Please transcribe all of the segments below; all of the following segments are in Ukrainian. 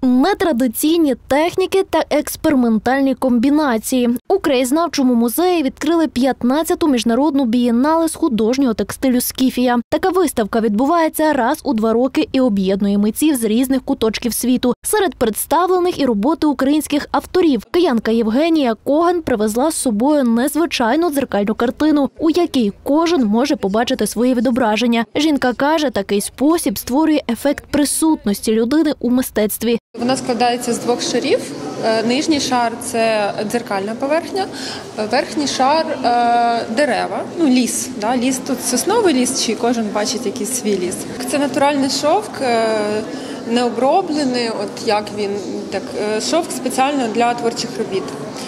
Нетрадиційні техніки та експериментальні комбінації. У краєзнавчому музеї відкрили 15-ту міжнародну бієннале з художнього текстилю «Скіфія». Така виставка відбувається раз у 2 роки і об'єднує митців з різних куточків світу. Серед представлених і роботи українських авторів. Киянка Євгенія Коган привезла з собою незвичайну дзеркальну картину, у якій кожен може побачити своє відображення. Жінка каже, такий спосіб створює ефект присутності людини у мистецтві. Вона складається з 2 шарів. Нижній шар – це дзеркальна поверхня, верхній шар – дерева, ліс. Ліс тут сосновий ліс, чи кожен бачить якийсь свій ліс. Це натуральний шовк, не оброблений, як він, шовк спеціально для творчих робіт.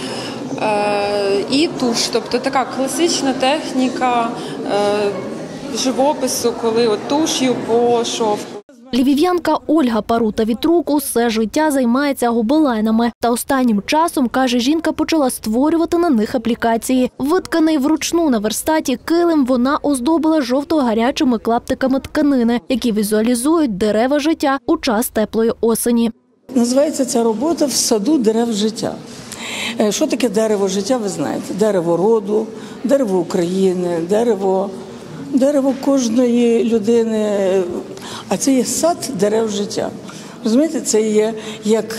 І туш, тобто така класична техніка живопису, коли туш'ю по шовку. Львів'янка Ольга Парута-Вітрук усе життя займається гобеленами. Та останнім часом, каже, жінка почала створювати на них аплікації. Витканий вручну на верстаті килим вона оздобила жовто-гарячими клаптиками тканини, які візуалізують дерева життя у час теплої осені. Називається ця робота «В саду дерев життя». Що таке дерево життя, ви знаєте? Дерево роду, дерево України, дерево кожної людини, а це є сад дерев життя. Розумієте, це є як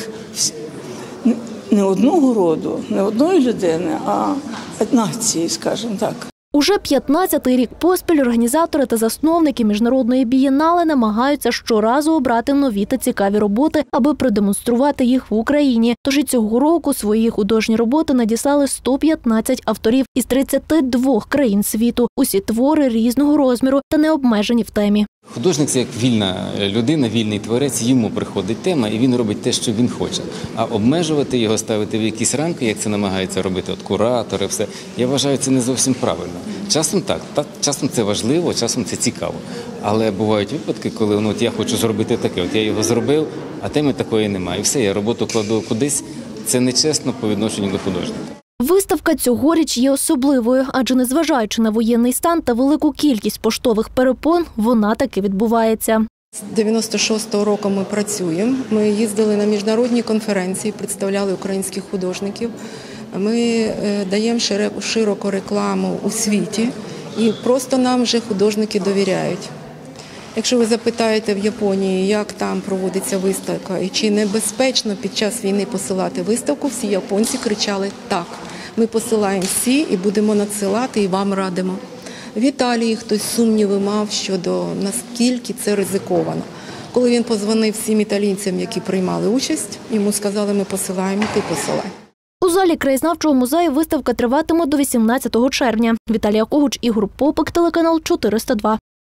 не одного роду, не одної людини, а нації, скажімо так. Уже 15-й рік поспіль організатори та засновники міжнародної бієннале намагаються щоразу обрати нові та цікаві роботи, аби продемонструвати їх в Україні. Тож і цього року свої художні роботи надіслали 115 авторів із 32 країн світу. Усі твори різного розміру та не обмежені в темі. Художник – це як вільна людина, вільний творець, йому приходить тема і він робить те, що він хоче. А обмежувати його, ставити в якісь рамки, як це намагаються робити куратори, все, я вважаю, це не зовсім правильно. Часом так, часом це важливо, часом це цікаво. Але бувають випадки, коли я хочу зробити таке, я його зробив, а теми такої немає. І все, я роботу кладу кудись, це нечесно по відношенню до художника. Виставка цьогоріч є особливою, адже незважаючи на воєнний стан та велику кількість поштових перепон, вона таки відбувається. З 96-го року ми працюємо. Ми їздили на міжнародні конференції, представляли українських художників. Ми даємо широку рекламу у світі і просто нам вже художники довіряють. Якщо ви запитаєте в Японії, як там проводиться виставка і чи небезпечно під час війни посилати виставку, всі японці кричали «так». Ми посилаємо всі і будемо надсилати, і вам радимо. В Італії хтось сумніви мав щодо наскільки це ризиковано. Коли він подзвонив всім італійцям, які приймали участь, йому сказали, ми посилаємо, ти посилай. У залі краєзнавчого музею виставка триватиме до 18 червня. Віталія Когуч, Ігор Попик, телеканал 402.